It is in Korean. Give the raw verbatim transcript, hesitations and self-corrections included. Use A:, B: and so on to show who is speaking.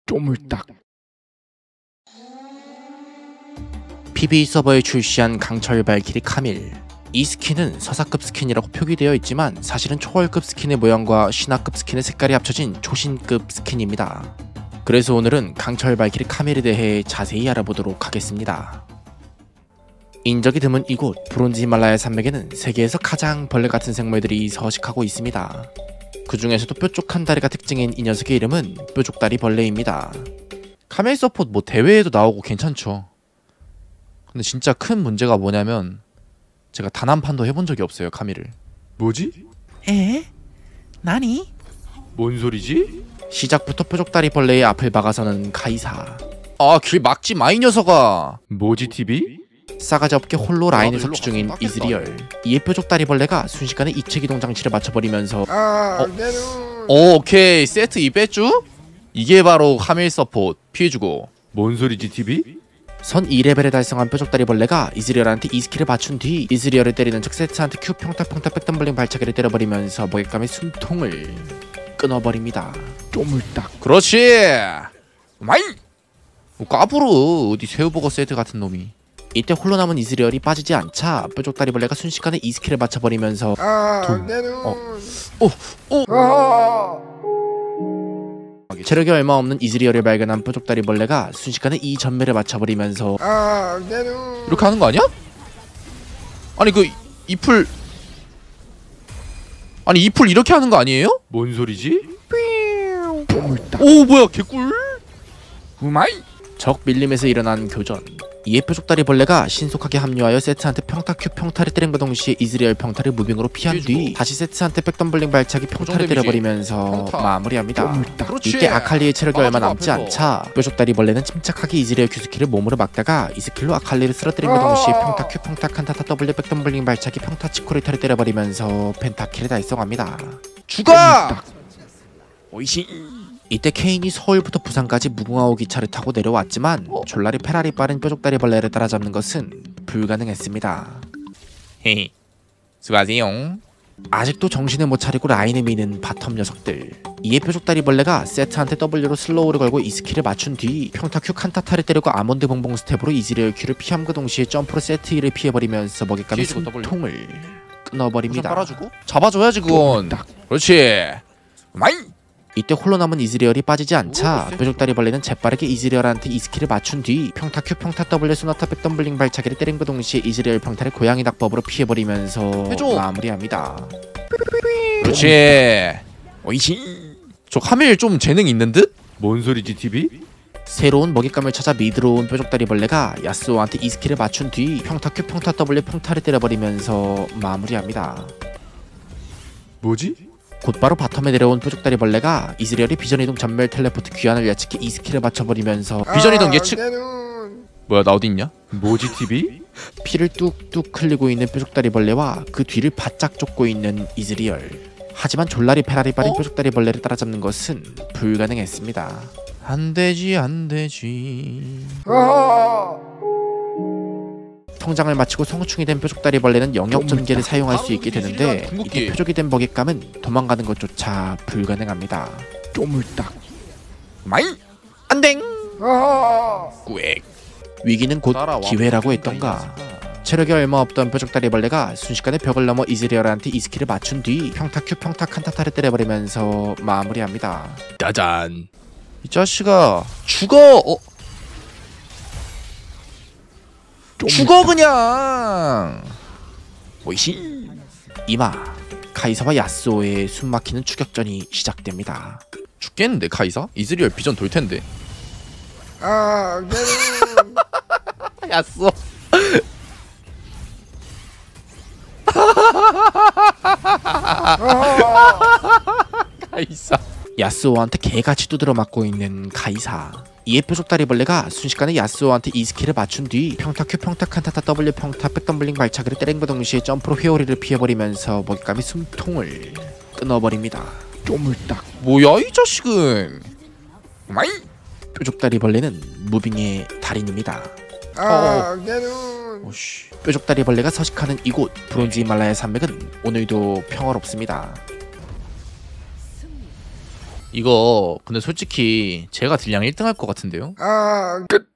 A: 쪼물딱.
B: 피비이 서버에 출시한 강철 발키리 카밀. 이 스킨은 서사급 스킨이라고 표기되어 있지만 사실은 초월급 스킨의 모양과 신화급 스킨의 색깔이 합쳐진 초신급 스킨입니다. 그래서 오늘은 강철 발키리 카밀에 대해 자세히 알아보도록 하겠습니다. 인적이 드문 이곳 브론즈 히말라야 산맥에는 세계에서 가장 벌레 같은 생물들이 서식하고 있습니다. 그 중에서도 뾰족한 다리가 특징인 이 녀석의 이름은 뾰족다리 벌레입니다. 카밀 서폿 뭐 대회에도 나오고 괜찮죠. 근데 진짜 큰 문제가 뭐냐면 제가 단 한 판도 해본 적이 없어요, 카밀을.
A: 뭐지?
B: 에? 나니?
A: 뭔 소리지?
B: 시작부터 뾰족다리 벌레의 앞을 막아서는 카이사. 아, 길 막지 마 이 녀석아.
A: 뭐지 티비?
B: 싸가지 없게 홀로 라인을
A: 아,
B: 섭취
A: 일로
B: 중인
A: 가서
B: 이즈리얼. 이에 뾰족다리 벌레가 순식간에 이체기동 장치를 맞춰버리면서
A: 아,
B: 어?
A: 내 눈.
B: 오, 오케이 세트 이 뺐쥬? 이게 바로 카밀 서폿 피해주고.
A: 뭔 소리지 티비?
B: 선 이 레벨에 달성한 뾰족다리 벌레가 이즈리얼한테 이 스킬을 맞춘 뒤 이즈리얼을 때리는 척 세트한테 Q 평타평타 백덤블링 발차기를 때려버리면서 먹잇감의 숨통을 끊어버립니다.
A: 쪼물딱.
B: 그렇지. 마이. 뭐 까불어 어디 새우버거 세트 같은 놈이. 이때 홀로 남은 이즈리얼이 빠지지 않자 뾰족다리 벌레가 순식간에 이 스킬을 맞춰버리면서
A: 아, 내 눈.
B: 어. 오, 오.
A: 아.
B: 체력이 얼마 없는 이즈리얼을 발견한 뾰족다리 벌레가 순식간에 이 전멸을 맞춰버리면서
A: 아, 내 눈.
B: 이렇게 하는 거 아니야? 아니 그 잎을 아니 잎을 이렇게 하는 거 아니에요?
A: 뭔 소리지? 쪼물딱.
B: 오 뭐야 개꿀.
A: 우마이.
B: 적 밀림에서 일어난 교전. 이에 뾰족다리 벌레가 신속하게 합류하여 세트한테 평타 Q 평타를 때린과 동시에 이즈리얼 평타를 무빙으로 피한 뒤 다시 세트한테 백덤블링 발차기 평타를 때려버리면서
A: 평타.
B: 마무리합니다.
A: 쪼물딱.
B: 이때 아칼리의 체력이 얼마 남지
A: 앞에서.
B: 않자 뾰족다리 벌레는 침착하게 이즈리얼 Q 스킬을 몸으로 막다가 이 스킬로 아칼리를 쓰러뜨린과 동시에 평타 Q 평타 칸타타 W 백덤블링 발차기 평타 치코리타를 때려버리면서 펜타킬을 달성합니다. 죽어! 오이시. 이때 케인이 서울부터 부산까지 무궁화호 기차를 타고 내려왔지만 졸라리 페라리 빠른 뾰족다리 벌레를 따라잡는 것은 불가능했습니다. 헤헤 수고하세요. 아직도 정신을 못 차리고 라인을 미는 바텀 녀석들. 이에 뾰족다리 벌레가 세트한테 W로 슬로우를 걸고 이 스킬을 맞춘 뒤 평타 Q 칸타타를 때리고 아몬드 봉봉 스텝으로 이즈리얼 Q를 피함과 동시에 점프로 세트 이를 피해버리면서 먹잇감의 숨통을 끊어버립니다.
A: 빨아주고?
B: 잡아줘야지 그건. 그렇지. 마이. 이때 홀로 남은 이즈리얼이 빠지지 않자 뾰족다리 벌레는 재빠르게 이즈리얼한테 이 스킬을 맞춘 뒤 평타 Q 평타 W 소나타 백덤블링 발차기를 때린과 동시에 이즈리얼 평타를 고양이 닭법으로 피해버리면서
A: 해줘.
B: 마무리합니다. 그렇지. 오이시. 저 카밀 좀 재능 있는 듯?
A: 뭔 소리지 티비?
B: 새로운 먹잇감을 찾아 미드로 온 뾰족다리 벌레가 야스오한테 이 스킬을 맞춘 뒤 평타 Q 평타 W 평타를 때려버리면서 마무리합니다.
A: 뭐지?
B: 곧바로 바텀에 내려온 뾰족다리 벌레가 이즈리얼이 비전이동 전멸 텔레포트 귀환을 예측해 이 스킬을 맞춰버리면서 비전이동 예측.
A: 내 눈.
B: 뭐야 나 어디 있냐?
A: 뭐지 티비?
B: 피를 뚝뚝 흘리고 있는 뾰족다리 벌레와 그 뒤를 바짝 쫓고 있는 이즈리얼. 하지만 졸라리 페라리 빠른
A: 어?
B: 뾰족다리 벌레를 따라잡는 것은 불가능했습니다. 안되지 안되지.
A: 아.
B: 성장을 마치고 성충이 된 뾰족다리 벌레는 영역 전개를 사용할 수 있게 되는데
A: 궁극기.
B: 이때 표적이 된 먹잇감은 도망가는 것조차 불가능합니다.
A: 쪼물딱.
B: 마이 안댕.
A: 아.
B: 꾸액. 위기는 곧 기회라고 했던가. 체력이 얼마 없던 뾰족다리 벌레가 순식간에 벽을 넘어 이즈리얼한테 이 스킬을 맞춘 뒤 평타 Q 평타 칸타타를 때려버리면서 마무리합니다.
A: 짜잔.
B: 이 자식아 죽어. 어? 죽어 그냥. 오이시. 이마 카이사와 야스오의 숨막히는 추격전이 시작됩니다. 죽겠는데 카이사? 이즈리얼 비전 돌텐데.
A: 아, 내 눈.
B: 야스오. 카이사. 야스오한테 개같이 두드려 맞고 있는 카이사. 이에 뾰족다리 벌레가 순식간에 야스오한테 이 스킬을 맞춘 뒤 평타 Q 평타 칸타타 W 평타 백덤블링 발차기를 때린과 동시에 점프로 회오리를 피해버리면서 먹잇감의 숨통을 끊어버립니다.
A: 쪼물딱.
B: 뭐야 이 자식은. 마이. 뾰족다리 벌레는 무빙의 달인입니다.
A: 아, 내 눈.
B: 오씨. 뾰족다리 벌레가 서식하는 이곳 브론즈 히말라야 산맥은 오늘도 평화롭습니다.
C: 이거 근데 솔직히 제가 딜량 일 등 할 것 같은데요?
A: 아, 끝.